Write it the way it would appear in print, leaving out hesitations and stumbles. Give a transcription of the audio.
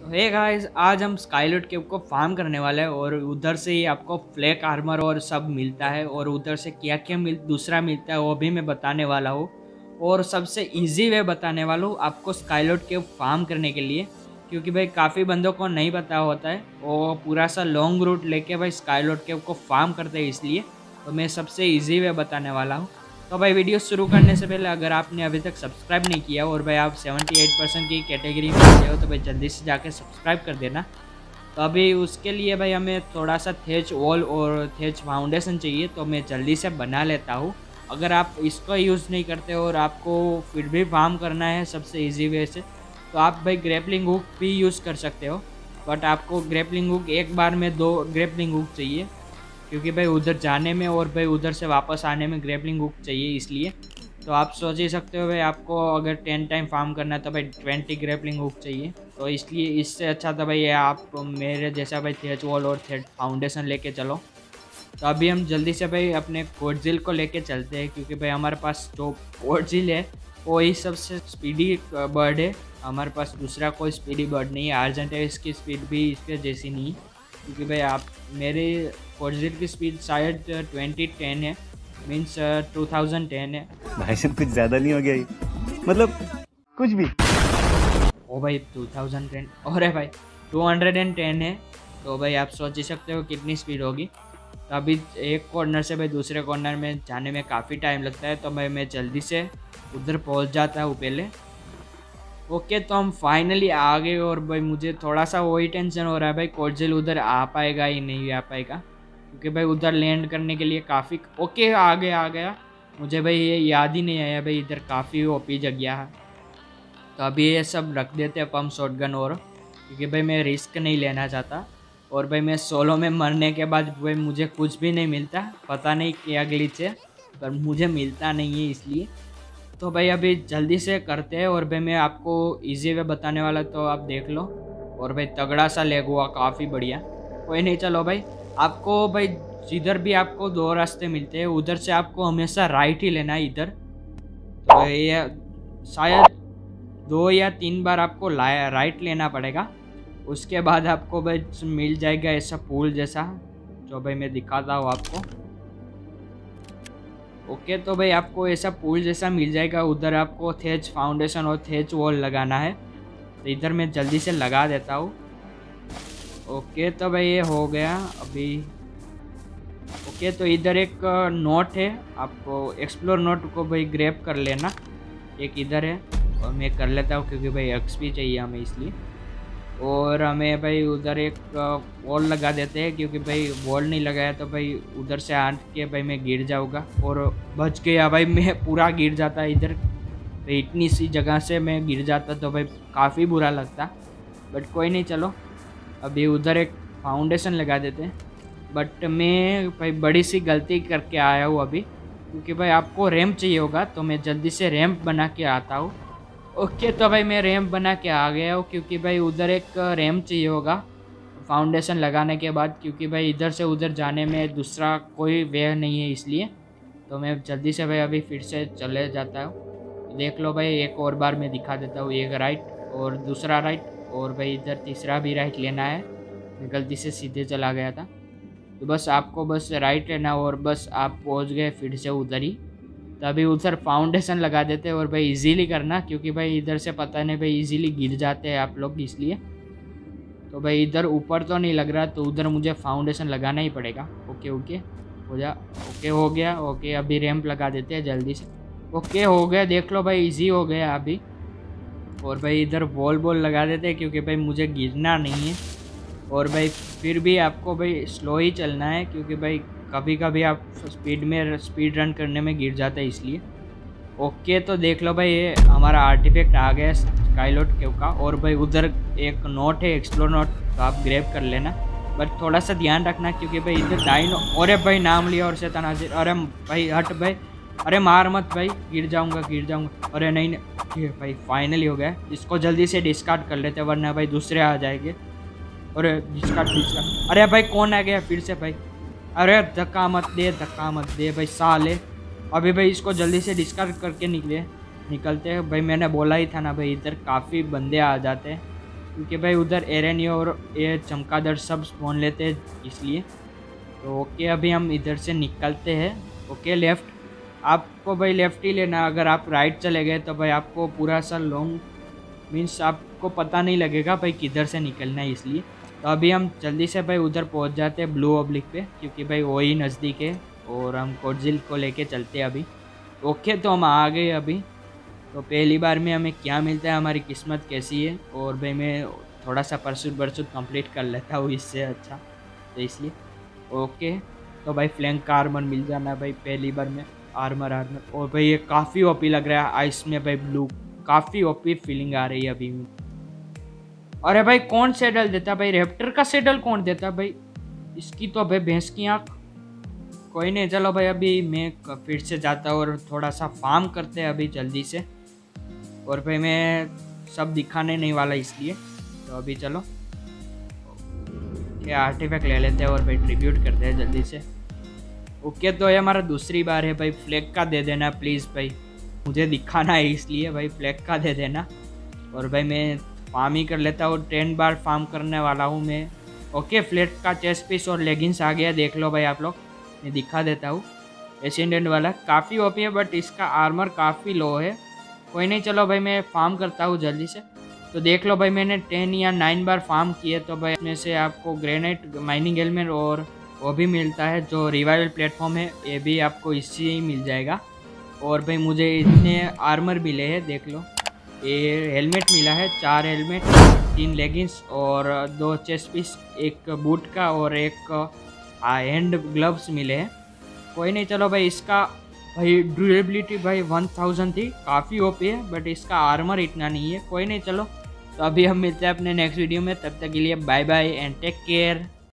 Hey guys, आज हम स्काईलूट केव को फार्म करने वाले हैं और उधर से ही आपको फ्लैक आर्मर और सब मिलता है और उधर से क्या क्या दूसरा मिलता है वो भी मैं बताने वाला हूँ। और सबसे इजी वे बताने वाला हूँ आपको स्काईलूट केव फार्म करने के लिए, क्योंकि भाई काफ़ी बंदों को नहीं पता होता है। वो पूरा सा लॉन्ग रूट लेके भाई स्काईलूट केव को फार्म करते हैं, इसलिए तो मैं सबसे ईजी वे बताने वाला हूँ। तो भाई वीडियो शुरू करने से पहले अगर आपने अभी तक सब्सक्राइब नहीं किया और भाई आप 78% की कैटेगरी में आते हो तो भाई जल्दी से जाके सब्सक्राइब कर देना। तो अभी उसके लिए भाई हमें थोड़ा सा थेच वॉल और थेच फाउंडेशन चाहिए, तो मैं जल्दी से बना लेता हूँ। अगर आप इसको यूज़ नहीं करते और आपको फिर भी फार्म करना है सबसे ईजी वे से, तो आप भाई ग्रेपलिंग हुक भी यूज़ कर सकते हो। बट आपको ग्रेपलिंग हुक एक बार में 2 ग्रेपलिंग हुक चाहिए, क्योंकि भाई उधर जाने में और भाई उधर से वापस आने में ग्रेपलिंग हुक चाहिए, इसलिए। तो आप सोच ही सकते हो भाई आपको अगर 10 टाइम फार्म करना है तो भाई 20 ग्रेपलिंग हुक चाहिए। तो इसलिए इससे अच्छा था भाई आप मेरे जैसा भाई थेच वॉल और थेच फाउंडेशन लेके चलो। तो अभी हम जल्दी से भाई अपने कोडजिल को लेके चलते हैं, क्योंकि भाई हमारे पास जो कोडजिल है वो ही सबसे स्पीडी बर्ड है। हमारे पास दूसरा कोई स्पीडी बर्ड नहीं है। आर्जेंटाइस की स्पीड भी इसके जैसी नहीं है, क्योंकि भाई आप मेरे कोडजिल की स्पीड शायद 2010 है, मीन्स 2010 है। भाई साहब कुछ ज़्यादा नहीं हो गया ये? मतलब कुछ भी। ओ भाई 2010 और है भाई 210 है। तो भाई आप सोच ही सकते हो कितनी स्पीड होगी। तो अभी एक कॉर्नर से भाई दूसरे कॉर्नर में जाने में काफ़ी टाइम लगता है, तो भाई मैं जल्दी से उधर पहुंच जाता हूँ पहले। ओके, तो हम फाइनली आ गए और भाई मुझे थोड़ा सा वही टेंशन हो रहा है भाई कोडजिल उधर आ पाएगा ही नहीं आ पाएगा, क्योंकि भाई उधर लैंड करने के लिए काफ़ी ओके आ गया। मुझे भाई ये याद ही नहीं आया भाई इधर काफ़ी ओपी जगह है। तो अभी ये सब रख देते हैं पम्प शॉटगन, और क्योंकि भाई मैं रिस्क नहीं लेना चाहता। और भाई मैं सोलो में मरने के बाद भाई मुझे कुछ भी नहीं मिलता, पता नहीं क्या ग्लिच है पर मुझे मिलता नहीं है, इसलिए। तो भाई अभी जल्दी से करते हैं और भाई मैं आपको इजी वे बताने वाला, तो आप देख लो। और भाई तगड़ा सा लेग हुआ, काफ़ी बढ़िया। कोई नहीं, चलो भाई आपको भाई जिधर भी आपको 2 रास्ते मिलते हैं उधर से आपको हमेशा राइट ही लेना है इधर। तो ये शायद 2 या 3 बार आपको राइट लेना पड़ेगा। उसके बाद आपको भाई मिल जाएगा ऐसा पूल जैसा, जो भाई मैं दिखाता हूँ आपको। ओके, तो भाई आपको ऐसा पूल जैसा मिल जाएगा। उधर आपको थेच फाउंडेशन और थेच वॉल लगाना है, तो इधर मैं जल्दी से लगा देता हूँ। ओके, तो भाई ये हो गया अभी। ओके, तो इधर एक नोट है, आपको एक्सप्लोर नोट को भाई ग्रैब कर लेना। एक इधर है और मैं कर लेता हूँ, क्योंकि भाई एक्सपी चाहिए हमें, इसलिए। और हमें भाई उधर एक वॉल लगा देते हैं, क्योंकि भाई वॉल नहीं लगाया तो भाई उधर से आट के भाई मैं गिर जाऊंगा। और बच गया भाई, मैं पूरा गिर जाता इधर। तो इतनी सी जगह से मैं गिर जाता तो भाई काफ़ी बुरा लगता, बट कोई नहीं, चलो अभी उधर एक फाउंडेशन लगा देते हैं। बट मैं भाई बड़ी सी गलती करके आया हूँ अभी, क्योंकि भाई आपको रैंप चाहिए होगा, तो मैं जल्दी से रैंप बना के आता हूँ। ओके, तो भाई मैं रैंप बना के आ गया हूँ, क्योंकि भाई उधर एक रैंप चाहिए होगा फाउंडेशन लगाने के बाद, क्योंकि भाई इधर से उधर जाने में दूसरा कोई वे नहीं है, इसलिए। तो मैं जल्दी से भाई अभी फिर से चले जाता हूँ। देख लो भाई, एक और बार मैं दिखा देता हूँ। एक राइट और दूसरा राइट, और भाई इधर तीसरा भी राइट लेना है। मैं गलती से सीधे चला गया था, तो बस आपको बस राइट लेना और बस आप पहुँच गए फिर से उधर ही। तभी उधर फाउंडेशन लगा देते हैं और भाई इजीली करना, क्योंकि भाई इधर से पता नहीं भाई इजीली गिर जाते हैं आप लोग, इसलिए। तो भाई इधर ऊपर तो नहीं लग रहा, तो उधर मुझे फाउंडेशन लगाना ही पड़ेगा। ओके हो जा। ओके हो गया। ओके, अभी रैंप लगा देते हैं जल्दी से। ओके हो गया, देख लो भाई इजी हो गया अभी। और भाई इधर बॉल लगा देते हैं, क्योंकि भाई मुझे गिरना नहीं है। और भाई फिर भी आपको भाई स्लो ही चलना है, क्योंकि भाई कभी कभी आप स्पीड रन करने में गिर जाते हैं, इसलिए। ओके, तो देख लो भाई ये हमारा आर्टिफैक्ट आ गया स्काईलूट केव का। और भाई उधर एक नोट है एक्सप्लोर नोट, तो आप ग्रैब कर लेना, बट थोड़ा सा ध्यान रखना, क्योंकि भाई इधर डाइनो। अरे भाई नाम लिया और शैतान हाजिर। अरे भाई हट भाई, अरे मार मत भाई, गिर जाऊंगा। अरे नहीं ठीक है भाई, फाइनली हो गया। इसको जल्दी से डिस्कार्ड कर लेते, वरना भाई दूसरे आ जाएंगे। अरे डिस्कार्ड। अरे भाई कौन आ गया फिर से भाई? अरे धक्का मत दे भाई साले। अभी भाई इसको जल्दी से डिस्कार्ड करके निकलते हैं भाई। मैंने बोला ही था ना भाई, इधर काफ़ी बंदे आ जाते हैं, क्योंकि भाई उधर एरेनी और ये चमगादड़ सब स्पॉन लेते हैं इसलिए। तो ओके अभी हम इधर से निकलते हैं। ओके लेफ़्ट, आपको भाई लेफ़्ट ही लेना। अगर आप राइट चले गए तो भाई आपको पूरा सा लॉन्ग मीन्स आपको पता नहीं लगेगा भाई किधर से निकलना है, इसलिए। तो अभी हम जल्दी से भाई उधर पहुंच जाते हैं ब्लू ऑब्लिक पे, क्योंकि भाई वही नज़दीक है और हम कोडजिल को लेके चलते हैं अभी। ओके तो हम आ गए अभी। तो पहली बार में हमें क्या मिलता है, हमारी किस्मत कैसी है। और भाई मैं थोड़ा सा परसूट कंप्लीट कर लेता हूँ इससे अच्छा, तो इसलिए। ओके तो भाई फ्लैंक का आर्मर मिल जाना भाई पहली बार में। आर्मर और भाई ये काफ़ी ओपी लग रहा है आइस में भाई, ब्लू काफ़ी ओपी फीलिंग आ रही है अभी में। अरे भाई कौन सैडल देता भाई, रैप्टर का सैडल कौन देता भाई, इसकी तो भाई भैंस की आँख। कोई नहीं, चलो भाई अभी मैं फिर से जाता हूँ और थोड़ा सा फार्म करते हैं अभी जल्दी से। और भाई मैं सब दिखाने नहीं वाला इसलिए, तो अभी चलो ये आर्टिफैक्ट ले लेते हैं और भाई ट्रिब्यूट करते हैं जल्दी से। ओके तो ये हमारा दूसरी बार है भाई, फ्लैग का दे देना प्लीज़ भाई, मुझे दिखाना है इसलिए भाई, फ्लैग का दे देना। और भाई मैं फार्म ही कर लेता हूँ, 10 बार फार्म करने वाला हूँ मैं। ओके फ्लैग का चेस्ट पीस और लेगिंग्स आ गया, देख लो भाई आप लोग, मैं दिखा देता हूँ। एसेंडेंट वाला काफ़ी ओपी है बट इसका आर्मर काफ़ी लो है। कोई नहीं, चलो भाई मैं फार्म करता हूँ जल्दी से। तो देख लो भाई मैंने 10 या 9 बार फार्म किए। तो भाई इसमें से आपको ग्रेनाइट माइनिंग हेलमेट और वो भी मिलता है जो रिवाइवल प्लेटफॉर्म है, ये भी आपको इससे ही मिल जाएगा। और भाई मुझे इतने आर्मर मिले हैं, देख लो ये हेलमेट मिला है, 4 हेलमेट, 3 लेगिंग्स और 2 चेस्ट पीस, एक बूट का और एक हैंड ग्लव्स मिले हैं। कोई नहीं, चलो भाई इसका भाई ड्यूरेबिलिटी भाई 1000 थी, काफ़ी ओपी है बट इसका आर्मर इतना नहीं है। कोई नहीं, चलो तो अभी हम मिलते हैं अपने नेक्स्ट वीडियो में, तब तक के लिए bye bye and take care.